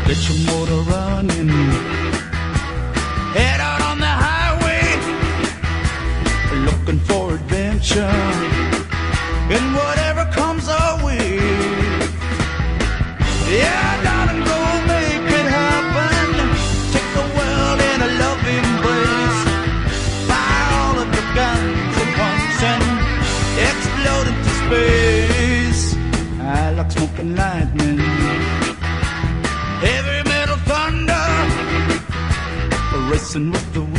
Get your motor running. Head out on the highway, looking for adventure. And whatever comes our way. Yeah, darling, go make it happen. Take the world in a loving embrace. Fire all of the guns at once and explode into space. I like smoking lightning, heavy metal thunder, racing with the